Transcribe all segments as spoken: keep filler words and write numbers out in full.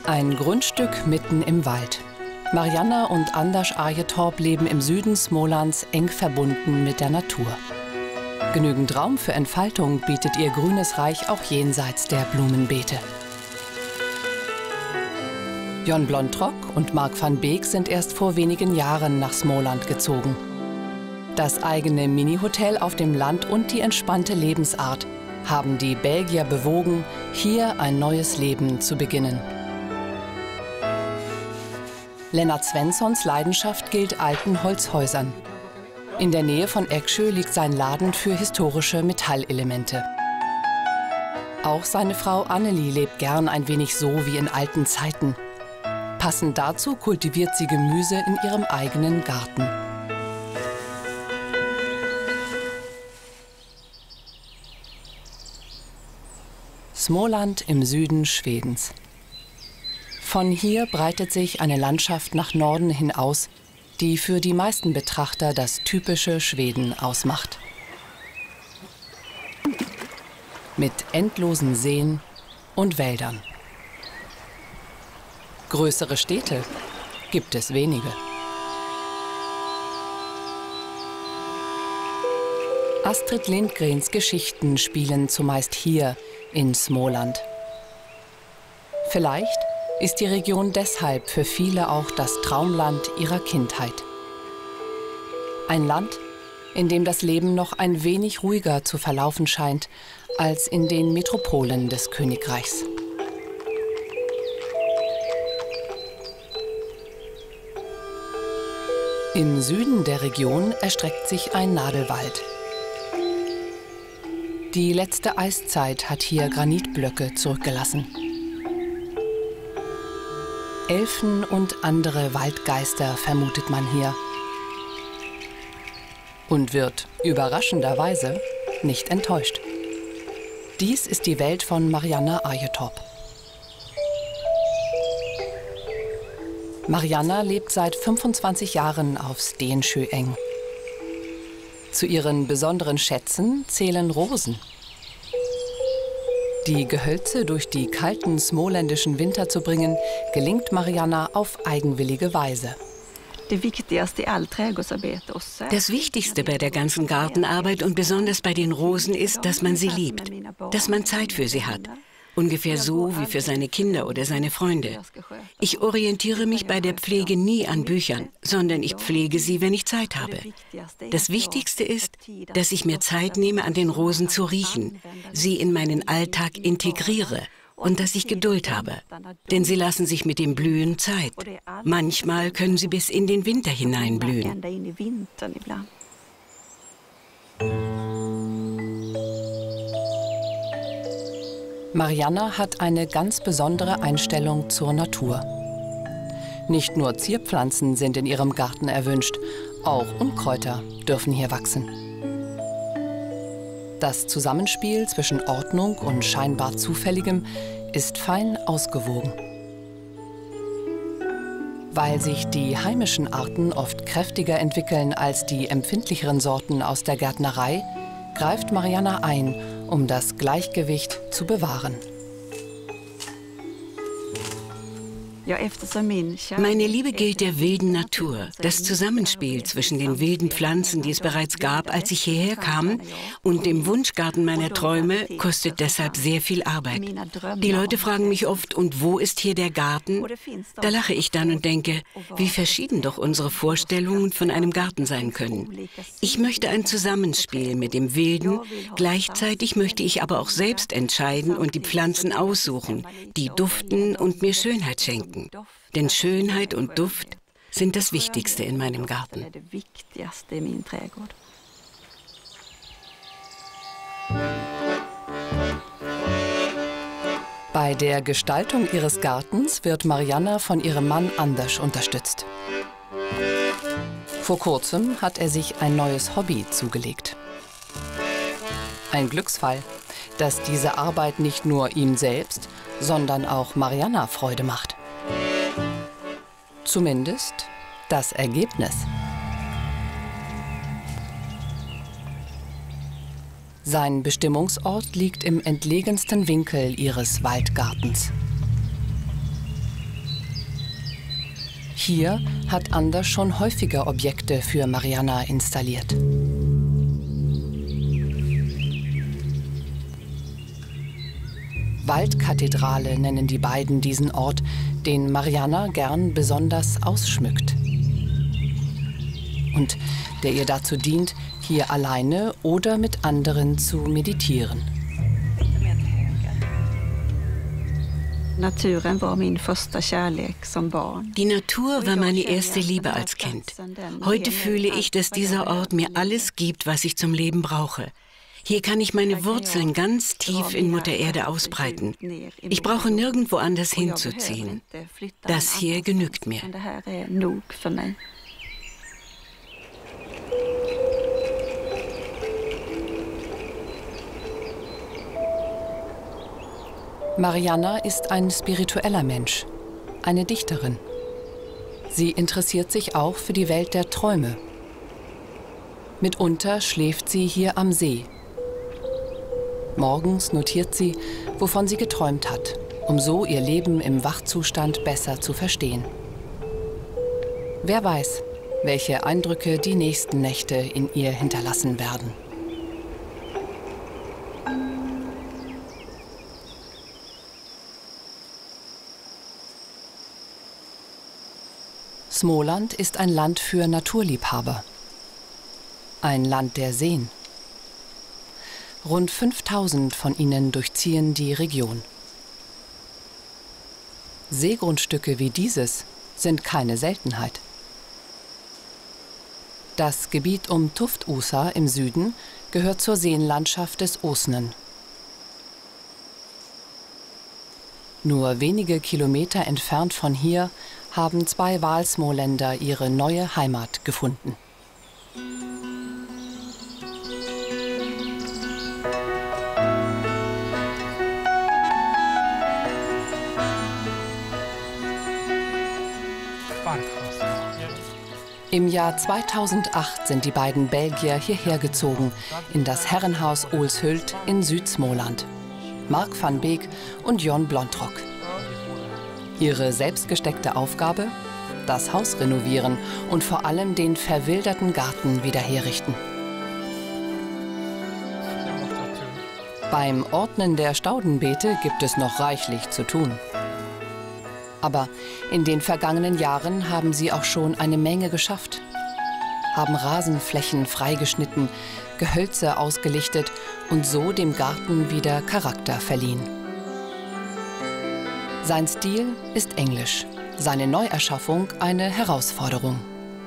Ein Grundstück mitten im Wald. Marianna und Anders Arjetorp leben im Süden Smålands eng verbunden mit der Natur. Genügend Raum für Entfaltung bietet ihr grünes Reich auch jenseits der Blumenbeete. Jon Blontrock und Mark van Beek sind erst vor wenigen Jahren nach Småland gezogen. Das eigene Mini-Hotel auf dem Land und die entspannte Lebensart haben die Belgier bewogen, hier ein neues Leben zu beginnen. Lennart Svenssons Leidenschaft gilt alten Holzhäusern. In der Nähe von Eksjö liegt sein Laden für historische Metallelemente. Auch seine Frau Anneli lebt gern ein wenig so wie in alten Zeiten. Passend dazu kultiviert sie Gemüse in ihrem eigenen Garten. Småland im Süden Schwedens. Von hier breitet sich eine Landschaft nach Norden hin aus, die für die meisten Betrachter das typische Schweden ausmacht. Mit endlosen Seen und Wäldern. Größere Städte gibt es wenige. Astrid Lindgrens Geschichten spielen zumeist hier in Småland. Vielleicht ist die Region deshalb für viele auch das Traumland ihrer Kindheit. Ein Land, in dem das Leben noch ein wenig ruhiger zu verlaufen scheint als in den Metropolen des Königreichs. Im Süden der Region erstreckt sich ein Nadelwald. Die letzte Eiszeit hat hier Granitblöcke zurückgelassen. Elfen und andere Waldgeister vermutet man hier. Und wird überraschenderweise nicht enttäuscht. Dies ist die Welt von Marianna Arjetorp. Marianna lebt seit fünfundzwanzig Jahren auf Stensjöeng. Zu ihren besonderen Schätzen zählen Rosen. Die Gehölze durch die kalten småländischen Winter zu bringen, gelingt Marianna auf eigenwillige Weise. Das Wichtigste bei der ganzen Gartenarbeit und besonders bei den Rosen ist, dass man sie liebt, dass man Zeit für sie hat. Ungefähr so wie für seine Kinder oder seine Freunde. Ich orientiere mich bei der Pflege nie an Büchern, sondern ich pflege sie, wenn ich Zeit habe. Das Wichtigste ist, dass ich mir Zeit nehme, an den Rosen zu riechen, sie in meinen Alltag integriere und dass ich Geduld habe. Denn sie lassen sich mit dem Blühen Zeit. Manchmal können sie bis in den Winter hinein blühen. Marianna hat eine ganz besondere Einstellung zur Natur. Nicht nur Zierpflanzen sind in ihrem Garten erwünscht, auch Unkräuter dürfen hier wachsen. Das Zusammenspiel zwischen Ordnung und scheinbar Zufälligem ist fein ausgewogen. Weil sich die heimischen Arten oft kräftiger entwickeln als die empfindlicheren Sorten aus der Gärtnerei, greift Marianna ein, um das Gleichgewicht zu bewahren. Meine Liebe gilt der wilden Natur. Das Zusammenspiel zwischen den wilden Pflanzen, die es bereits gab, als ich hierher kam, und dem Wunschgarten meiner Träume kostet deshalb sehr viel Arbeit. Die Leute fragen mich oft, und wo ist hier der Garten? Da lache ich dann und denke, wie verschieden doch unsere Vorstellungen von einem Garten sein können. Ich möchte ein Zusammenspiel mit dem Wilden, gleichzeitig möchte ich aber auch selbst entscheiden und die Pflanzen aussuchen, die duften und mir Schönheit schenken. Denn Schönheit und Duft sind das Wichtigste in meinem Garten. Bei der Gestaltung ihres Gartens wird Marianna von ihrem Mann Anders unterstützt. Vor kurzem hat er sich ein neues Hobby zugelegt. Ein Glücksfall, dass diese Arbeit nicht nur ihm selbst, sondern auch Marianna Freude macht. Zumindest das Ergebnis. Sein Bestimmungsort liegt im entlegensten Winkel ihres Waldgartens. Hier hat Anders schon häufiger Objekte für Marianna installiert. Waldkathedrale nennen die beiden diesen Ort, den Marianna gern besonders ausschmückt. Und der ihr dazu dient, hier alleine oder mit anderen zu meditieren. Die Natur war meine erste Liebe als Kind. Heute fühle ich, dass dieser Ort mir alles gibt, was ich zum Leben brauche. Hier kann ich meine Wurzeln ganz tief in Mutter Erde ausbreiten. Ich brauche nirgendwo anders hinzuziehen. Das hier genügt mir. Marianna ist ein spiritueller Mensch, eine Dichterin. Sie interessiert sich auch für die Welt der Träume. Mitunter schläft sie hier am See. Morgens notiert sie, wovon sie geträumt hat, um so ihr Leben im Wachzustand besser zu verstehen. Wer weiß, welche Eindrücke die nächsten Nächte in ihr hinterlassen werden. Småland ist ein Land für Naturliebhaber. Ein Land der Seen. Rund fünftausend von ihnen durchziehen die Region. Seegrundstücke wie dieses sind keine Seltenheit. Das Gebiet um Tuftusa im Süden gehört zur Seenlandschaft des Åsnen. Nur wenige Kilometer entfernt von hier haben zwei Walsmåländer ihre neue Heimat gefunden. Im Jahr zweitausendacht sind die beiden Belgier hierher gezogen, in das Herrenhaus Oelshult in Südsmåland. Mark van Beek und Jon Blontrock. Ihre selbstgesteckte Aufgabe? Das Haus renovieren und vor allem den verwilderten Garten wieder herrichten. Beim Ordnen der Staudenbeete gibt es noch reichlich zu tun. Aber in den vergangenen Jahren haben sie auch schon eine Menge geschafft. Haben Rasenflächen freigeschnitten, Gehölze ausgelichtet und so dem Garten wieder Charakter verliehen. Sein Stil ist englisch, seine Neuerschaffung eine Herausforderung.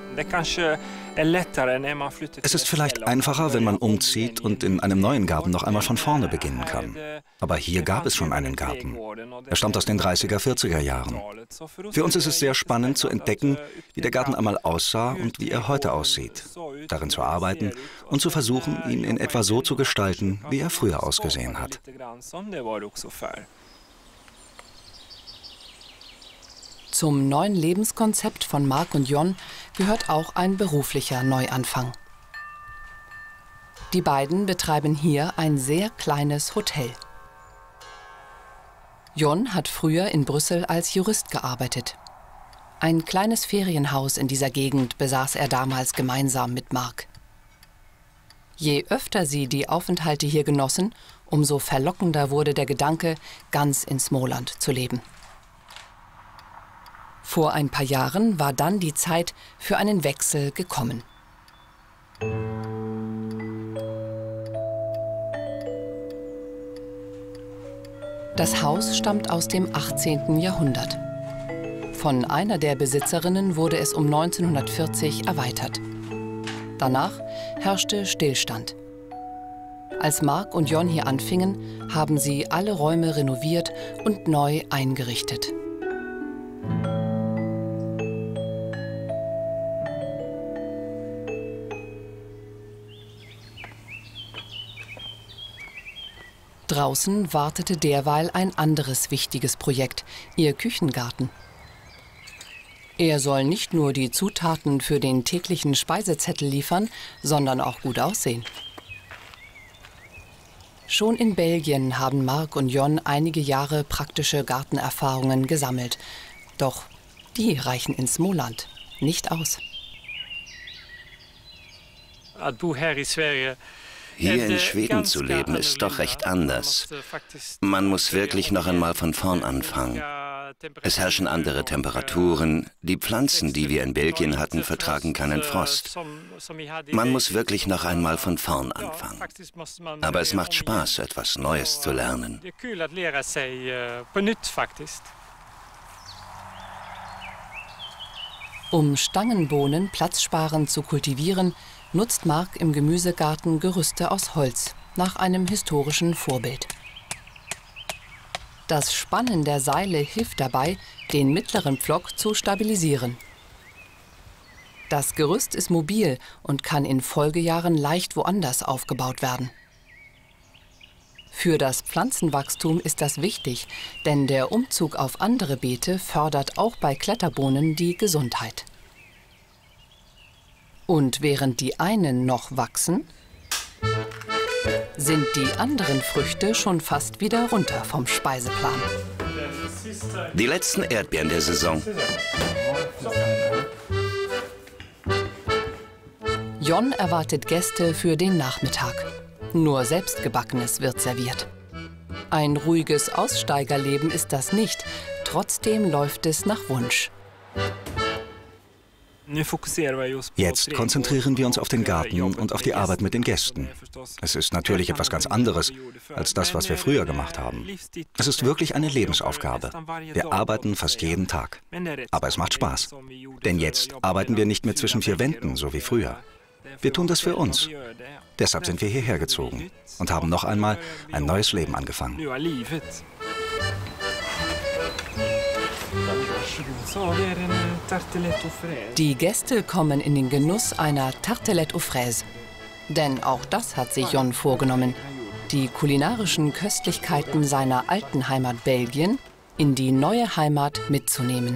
Es ist vielleicht einfacher, wenn man umzieht und in einem neuen Garten noch einmal von vorne beginnen kann. Aber hier gab es schon einen Garten. Er stammt aus den dreißiger, vierziger Jahren. Für uns ist es sehr spannend zu entdecken, wie der Garten einmal aussah und wie er heute aussieht. Darin zu arbeiten und zu versuchen, ihn in etwa so zu gestalten, wie er früher ausgesehen hat. Zum neuen Lebenskonzept von Mark und Jon gehört auch ein beruflicher Neuanfang. Die beiden betreiben hier ein sehr kleines Hotel. Jon hat früher in Brüssel als Jurist gearbeitet. Ein kleines Ferienhaus in dieser Gegend besaß er damals gemeinsam mit Mark. Je öfter sie die Aufenthalte hier genossen, umso verlockender wurde der Gedanke, ganz in Småland zu leben. Vor ein paar Jahren war dann die Zeit für einen Wechsel gekommen. Das Haus stammt aus dem achtzehnten Jahrhundert. Von einer der Besitzerinnen wurde es um neunzehnhundertvierzig erweitert. Danach herrschte Stillstand. Als Mark und Jon hier anfingen, haben sie alle Räume renoviert und neu eingerichtet. Draußen wartete derweil ein anderes wichtiges Projekt, ihr Küchengarten. Er soll nicht nur die Zutaten für den täglichen Speisezettel liefern, sondern auch gut aussehen. Schon in Belgien haben Mark und Jon einige Jahre praktische Gartenerfahrungen gesammelt. Doch Die reichen in Småland nicht aus. Hier in Schweden zu leben, ist doch recht anders. Man muss wirklich noch einmal von vorn anfangen. Es herrschen andere Temperaturen. Die Pflanzen, die wir in Belgien hatten, vertragen keinen Frost. Man muss wirklich noch einmal von vorn anfangen. Aber es macht Spaß, etwas Neues zu lernen. Um Stangenbohnen platzsparend zu kultivieren, nutzt Mark im Gemüsegarten Gerüste aus Holz, nach einem historischen Vorbild. Das Spannen der Seile hilft dabei, den mittleren Pflock zu stabilisieren. Das Gerüst ist mobil und kann in Folgejahren leicht woanders aufgebaut werden. Für das Pflanzenwachstum ist das wichtig, denn der Umzug auf andere Beete fördert auch bei Kletterbohnen die Gesundheit. Und während die einen noch wachsen, sind die anderen Früchte schon fast wieder runter vom Speiseplan. Die letzten Erdbeeren der Saison. Jon erwartet Gäste für den Nachmittag. Nur Selbstgebackenes wird serviert. Ein ruhiges Aussteigerleben ist das nicht, trotzdem läuft es nach Wunsch. Jetzt konzentrieren wir uns auf den Garten und auf die Arbeit mit den Gästen. Es ist natürlich etwas ganz anderes als das, was wir früher gemacht haben. Es ist wirklich eine Lebensaufgabe. Wir arbeiten fast jeden Tag. Aber es macht Spaß. Denn jetzt arbeiten wir nicht mehr zwischen vier Wänden, so wie früher. Wir tun das für uns. Deshalb sind wir hierher gezogen und haben noch einmal ein neues Leben angefangen. Die Gäste kommen in den Genuss einer Tartelette aux Fraises. Denn auch das hat sich Jon vorgenommen, die kulinarischen Köstlichkeiten seiner alten Heimat Belgien in die neue Heimat mitzunehmen.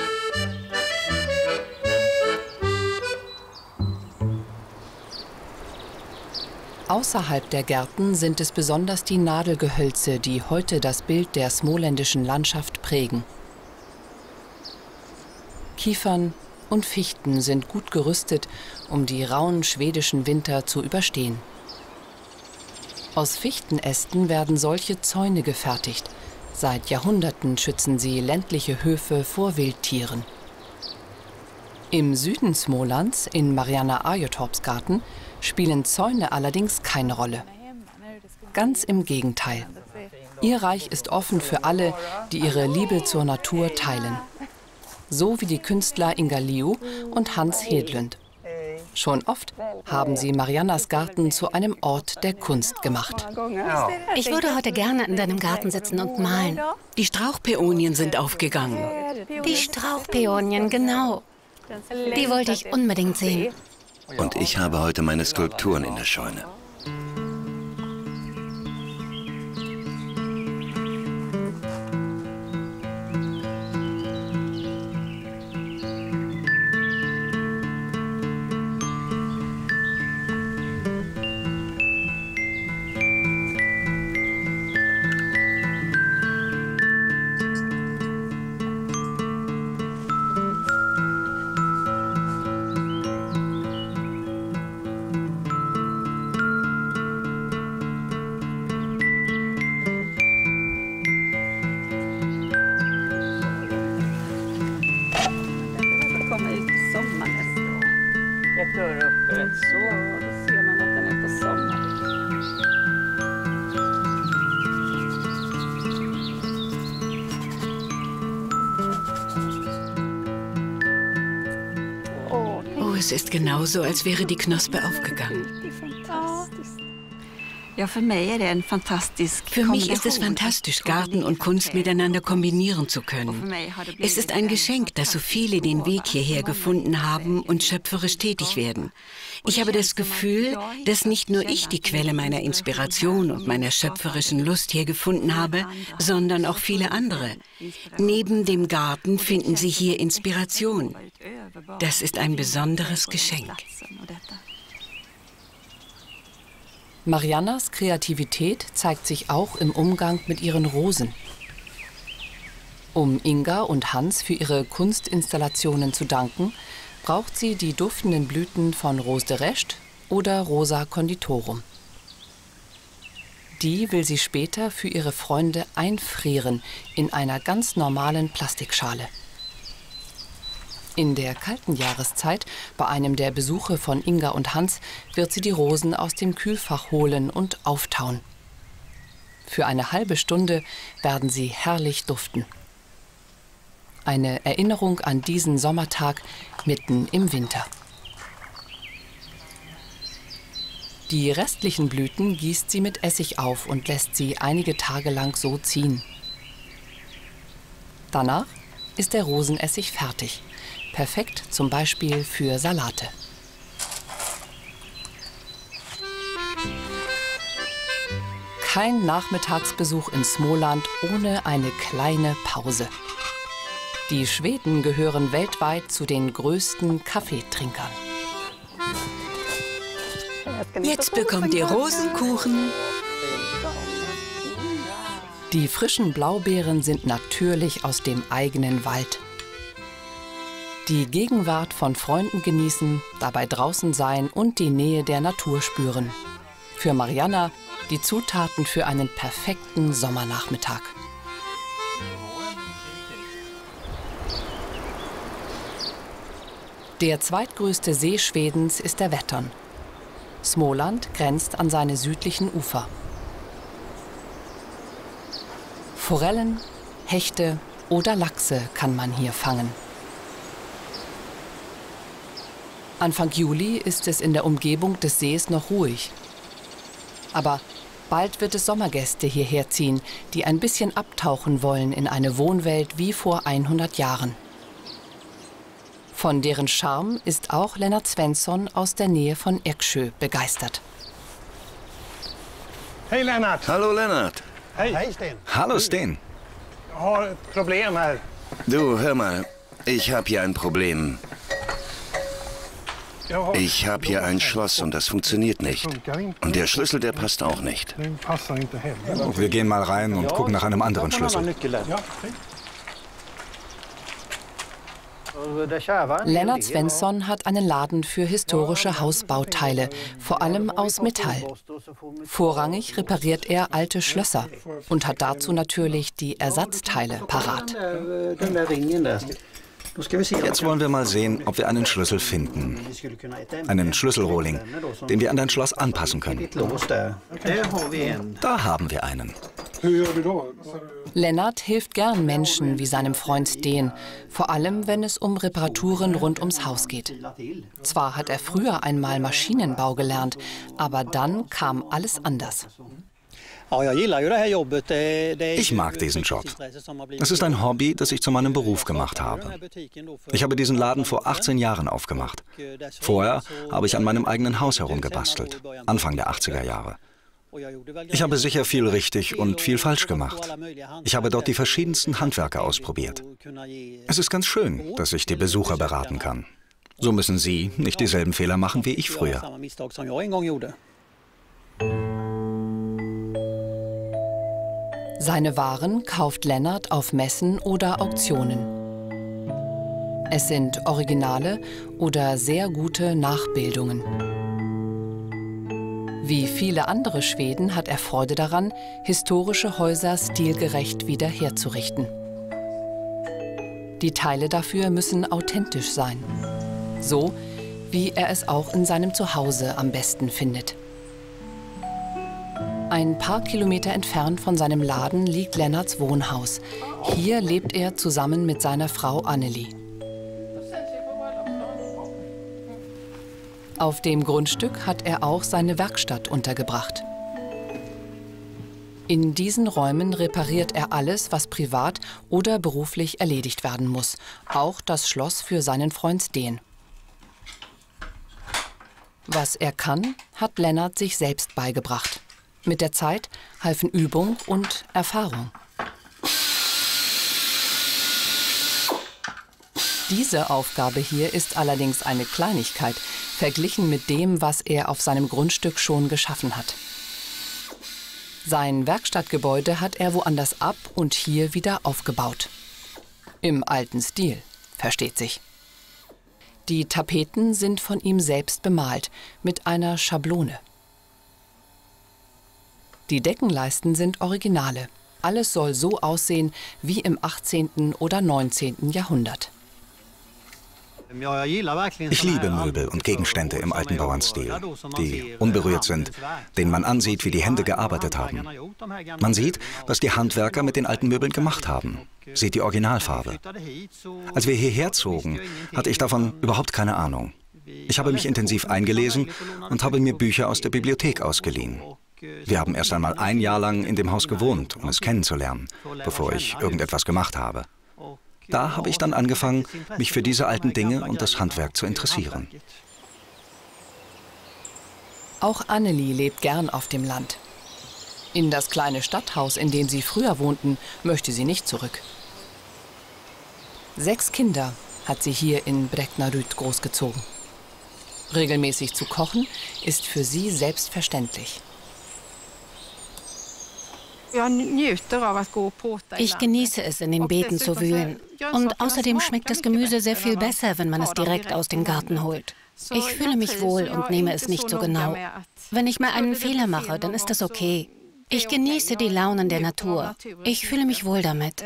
Außerhalb der Gärten sind es besonders die Nadelgehölze, die heute das Bild der småländischen Landschaft prägen. Kiefern und Fichten sind gut gerüstet, um die rauen schwedischen Winter zu überstehen. Aus Fichtenästen werden solche Zäune gefertigt. Seit Jahrhunderten schützen sie ländliche Höfe vor Wildtieren. Im Süden Smålands, in Marianna Arjetorps Garten, spielen Zäune allerdings keine Rolle. Ganz im Gegenteil. Ihr Reich ist offen für alle, die ihre Liebe zur Natur teilen. So wie die Künstler Inga Liu und Hans Hedlund. Schon oft haben sie Mariannas Garten zu einem Ort der Kunst gemacht. Ich würde heute gerne in deinem Garten sitzen und malen. Die Strauchpäonien sind aufgegangen. Die Strauchpäonien, genau. Die wollte ich unbedingt sehen. Und ich habe heute meine Skulpturen in der Scheune. Es ist genauso, als wäre die Knospe aufgegangen. Für mich ist es fantastisch, Garten und Kunst miteinander kombinieren zu können. Es ist ein Geschenk, dass so viele den Weg hierher gefunden haben und schöpferisch tätig werden. Ich habe das Gefühl, dass nicht nur ich die Quelle meiner Inspiration und meiner schöpferischen Lust hier gefunden habe, sondern auch viele andere. Neben dem Garten finden sie hier Inspiration. Das ist ein besonderes Geschenk. Mariannas Kreativität zeigt sich auch im Umgang mit ihren Rosen. Um Inga und Hans für ihre Kunstinstallationen zu danken, braucht sie die duftenden Blüten von Rose de Rest oder Rosa conditorum. Die will sie später für ihre Freunde einfrieren in einer ganz normalen Plastikschale. In der kalten Jahreszeit, bei einem der Besuche von Inga und Hans, wird sie die Rosen aus dem Kühlfach holen und auftauen. Für eine halbe Stunde werden sie herrlich duften. Eine Erinnerung an diesen Sommertag mitten im Winter. Die restlichen Blüten gießt sie mit Essig auf und lässt sie einige Tage lang so ziehen. Danach ist der Rosenessig fertig. Perfekt zum Beispiel für Salate. Kein Nachmittagsbesuch in Småland ohne eine kleine Pause. Die Schweden gehören weltweit zu den größten Kaffeetrinkern. Jetzt bekommt ihr Rosenkuchen. Die frischen Blaubeeren sind natürlich aus dem eigenen Wald. Die Gegenwart von Freunden genießen, dabei draußen sein und die Nähe der Natur spüren. Für Marianna die Zutaten für einen perfekten Sommernachmittag. Der zweitgrößte See Schwedens ist der Vättern. Småland grenzt an seine südlichen Ufer. Forellen, Hechte oder Lachse kann man hier fangen. Anfang Juli ist es in der Umgebung des Sees noch ruhig. Aber bald wird es Sommergäste hierher ziehen, die ein bisschen abtauchen wollen in eine Wohnwelt wie vor hundert Jahren. Von deren Charme ist auch Lennart Svensson aus der Nähe von Eksjö begeistert. Hey Lennart! Hallo Lennart! Hey. Hey Sten! Hallo Sten! Ich habe ein Problem hier. Du, hör mal, ich habe hier ein Problem. Ich habe hier ein Schloss und das funktioniert nicht. Und der Schlüssel, der passt auch nicht. Wir gehen mal rein und gucken nach einem anderen Schlüssel. Lennart Svensson hat einen Laden für historische Hausbauteile, vor allem aus Metall. Vorrangig repariert er alte Schlösser und hat dazu natürlich die Ersatzteile parat. Jetzt wollen wir mal sehen, ob wir einen Schlüssel finden. Einen Schlüsselrohling, den wir an dein Schloss anpassen können. Da haben wir einen. Lennart hilft gern Menschen wie seinem Freund Sten, vor allem wenn es um Reparaturen rund ums Haus geht. Zwar hat er früher einmal Maschinenbau gelernt, aber dann kam alles anders. Ich mag diesen Job. Es ist ein Hobby, das ich zu meinem Beruf gemacht habe. Ich habe diesen Laden vor achtzehn Jahren aufgemacht. Vorher habe ich an meinem eigenen Haus herumgebastelt, Anfang der achtziger Jahre. Ich habe sicher viel richtig und viel falsch gemacht. Ich habe dort die verschiedensten Handwerker ausprobiert. Es ist ganz schön, dass ich die Besucher beraten kann. So müssen sie nicht dieselben Fehler machen wie ich früher. Seine Waren kauft Lennart auf Messen oder Auktionen. Es sind Originale oder sehr gute Nachbildungen. Wie viele andere Schweden hat er Freude daran, historische Häuser stilgerecht wiederherzurichten. Die Teile dafür müssen authentisch sein. So, wie er es auch in seinem Zuhause am besten findet. Ein paar Kilometer entfernt von seinem Laden liegt Lennarts Wohnhaus. Hier lebt er zusammen mit seiner Frau Anneli. Auf dem Grundstück hat er auch seine Werkstatt untergebracht. In diesen Räumen repariert er alles, was privat oder beruflich erledigt werden muss. Auch das Schloss für seinen Freund Sten. Was er kann, hat Lennart sich selbst beigebracht. Mit der Zeit halfen Übung und Erfahrung. Diese Aufgabe hier ist allerdings eine Kleinigkeit, verglichen mit dem, was er auf seinem Grundstück schon geschaffen hat. Sein Werkstattgebäude hat er woanders ab und hier wieder aufgebaut. Im alten Stil, versteht sich. Die Tapeten sind von ihm selbst bemalt, mit einer Schablone. Die Deckenleisten sind Originale. Alles soll so aussehen wie im achtzehnten oder neunzehnten Jahrhundert. Ich liebe Möbel und Gegenstände im alten Bauernstil, die unberührt sind, denen man ansieht, wie die Hände gearbeitet haben. Man sieht, was die Handwerker mit den alten Möbeln gemacht haben, sieht die Originalfarbe. Als wir hierher zogen, hatte ich davon überhaupt keine Ahnung. Ich habe mich intensiv eingelesen und habe mir Bücher aus der Bibliothek ausgeliehen. Wir haben erst einmal ein Jahr lang in dem Haus gewohnt, um es kennenzulernen, bevor ich irgendetwas gemacht habe. Da habe ich dann angefangen, mich für diese alten Dinge und das Handwerk zu interessieren. Auch Annelie lebt gern auf dem Land. In das kleine Stadthaus, in dem sie früher wohnten, möchte sie nicht zurück. Sechs Kinder hat sie hier in Bräknaryd großgezogen. Regelmäßig zu kochen ist für sie selbstverständlich. Ich genieße es, in den Beeten zu wühlen. Und außerdem schmeckt das Gemüse sehr viel besser, wenn man es direkt aus dem Garten holt. Ich fühle mich wohl und nehme es nicht so genau. Wenn ich mal einen Fehler mache, dann ist das okay. Ich genieße die Launen der Natur. Ich fühle mich wohl damit.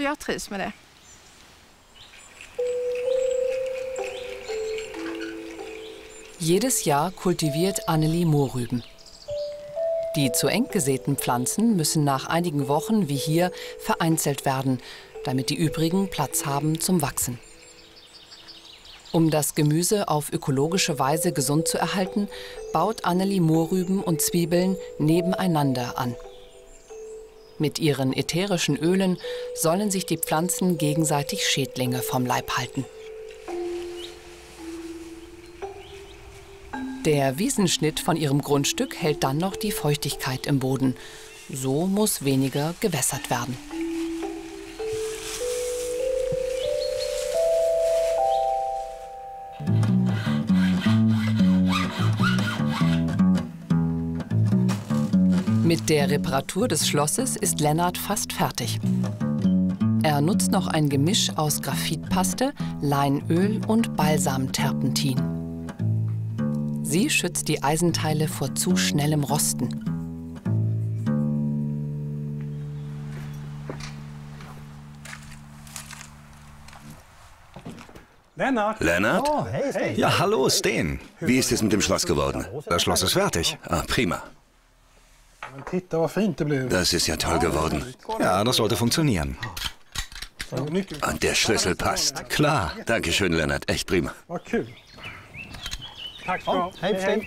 Jedes Jahr kultiviert Annelie Mohrrüben. Die zu eng gesäten Pflanzen müssen nach einigen Wochen, wie hier, vereinzelt werden, damit die übrigen Platz haben zum Wachsen. Um das Gemüse auf ökologische Weise gesund zu erhalten, baut Annelie Mohrrüben und Zwiebeln nebeneinander an. Mit ihren ätherischen Ölen sollen sich die Pflanzen gegenseitig Schädlinge vom Leib halten. Der Wiesenschnitt von ihrem Grundstück hält dann noch die Feuchtigkeit im Boden. So muss weniger gewässert werden. Mit der Reparatur des Schlosses ist Lennart fast fertig. Er nutzt noch ein Gemisch aus Graphitpaste, Leinöl und Balsamterpentin. Sie schützt die Eisenteile vor zu schnellem Rosten. Lennart? Lennart? Oh, hey, Sten. Ja, hallo, Sten. Wie ist es mit dem Schloss geworden? Das Schloss ist fertig. Ah, prima. Titta vad fint det blev. Das ist ja toll geworden. Ja, das sollte funktionieren. Und der Schlüssel passt. Klar. Dankeschön, Lennart. Echt prima. Vad kul. Tack ska du ha. Hej, Sten.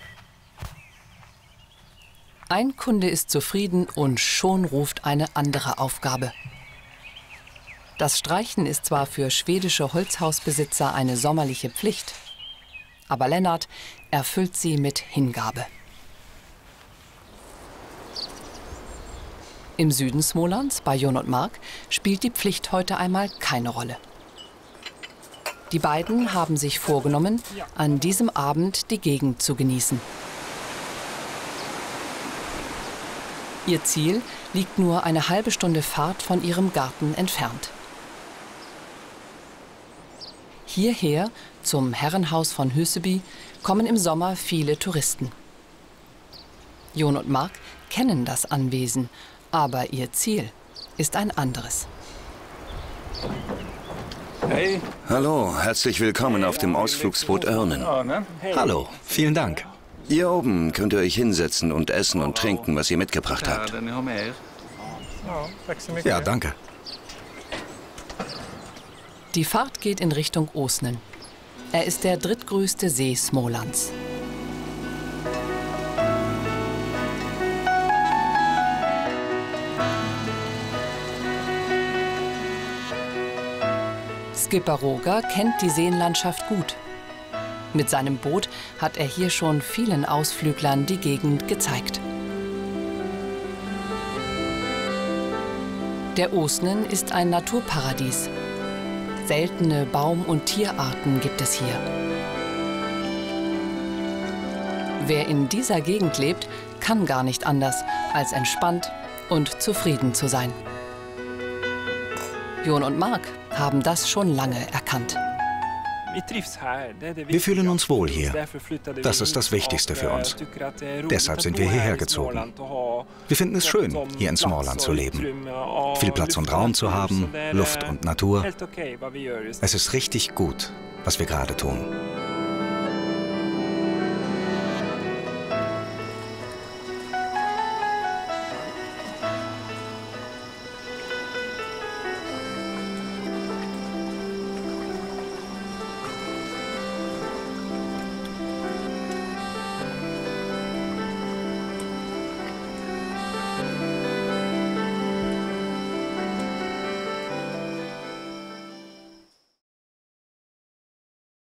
Ein Kunde ist zufrieden und schon ruft eine andere Aufgabe. Das Streichen ist zwar für schwedische Holzhausbesitzer eine sommerliche Pflicht, aber Lennart erfüllt sie mit Hingabe. Im Süden Smolands, bei Jon und Mark, spielt die Pflicht heute einmal keine Rolle. Die beiden haben sich vorgenommen, an diesem Abend die Gegend zu genießen. Ihr Ziel liegt nur eine halbe Stunde Fahrt von ihrem Garten entfernt. Hierher, zum Herrenhaus von Huseby, kommen im Sommer viele Touristen. Jon und Mark kennen das Anwesen, aber ihr Ziel ist ein anderes. Hey. Hallo, herzlich willkommen auf dem Ausflugsboot Örnen. Hallo, vielen Dank. Hier oben könnt ihr euch hinsetzen und essen und trinken, was ihr mitgebracht habt. Ja, danke. Die Fahrt geht in Richtung Osnen. Er ist der drittgrößte See Smolands. Skipper Roger kennt die Seenlandschaft gut. Mit seinem Boot hat er hier schon vielen Ausflüglern die Gegend gezeigt. Der Osnen ist ein Naturparadies. Seltene Baum- und Tierarten gibt es hier. Wer in dieser Gegend lebt, kann gar nicht anders, als entspannt und zufrieden zu sein. Jon und Mark haben das schon lange erkannt. Wir fühlen uns wohl hier. Das ist das Wichtigste für uns. Deshalb sind wir hierher gezogen. Wir finden es schön, hier in Småland zu leben. Viel Platz und Raum zu haben, Luft und Natur. Es ist richtig gut, was wir gerade tun.